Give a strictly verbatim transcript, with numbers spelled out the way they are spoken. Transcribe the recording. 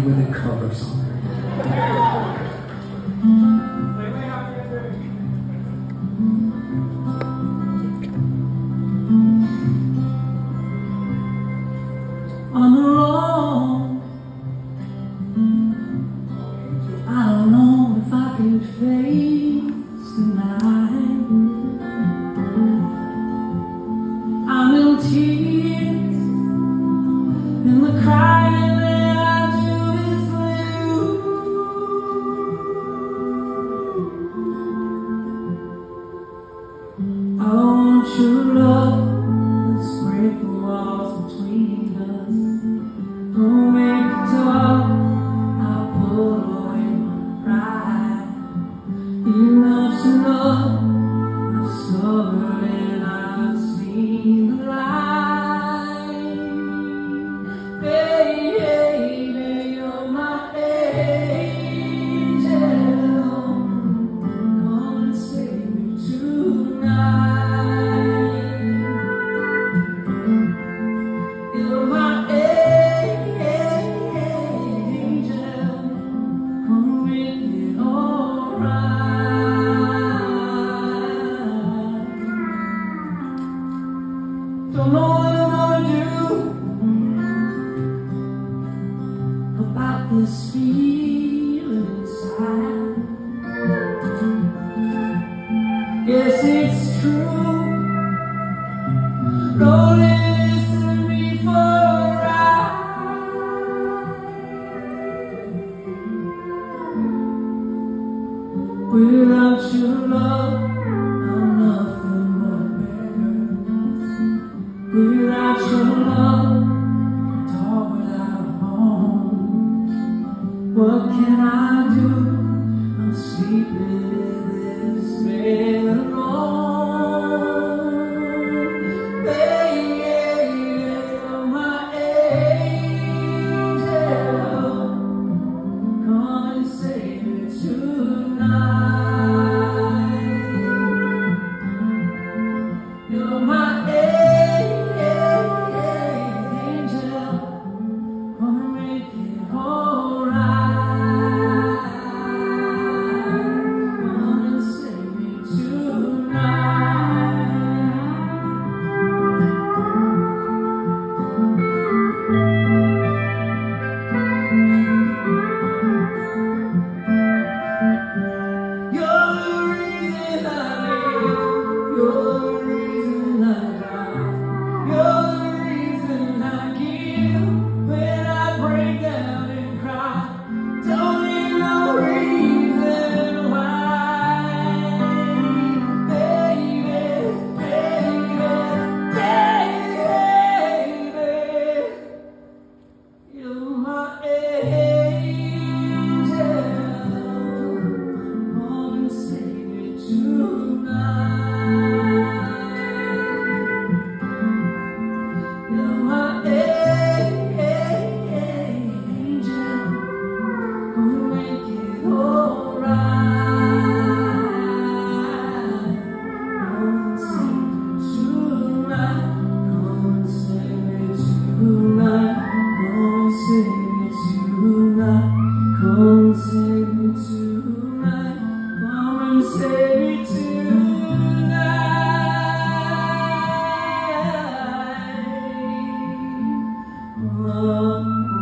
with a cover song. On the road, I don't know if I could face the night. I'm in tears, and the crying that I do is for you. I want your love, let's break the walls between us. Don't make me talk, I'll put away my pride. Enough's enough, I've suffered and I've seen the light. Baby, you're my angel. Come and save me tonight. You're my don't know what I'm gonna do about this feeling inside. Yes, it's true. Lord, listen to me for a ride. Without your love, I'm nothing but better. Without your love, a dog without a home. What can I do? I'm sleeping in this bed alone. Baby, you're my angel. Come and save me tonight. You're my come save me tonight, come and save me tonight. Oh.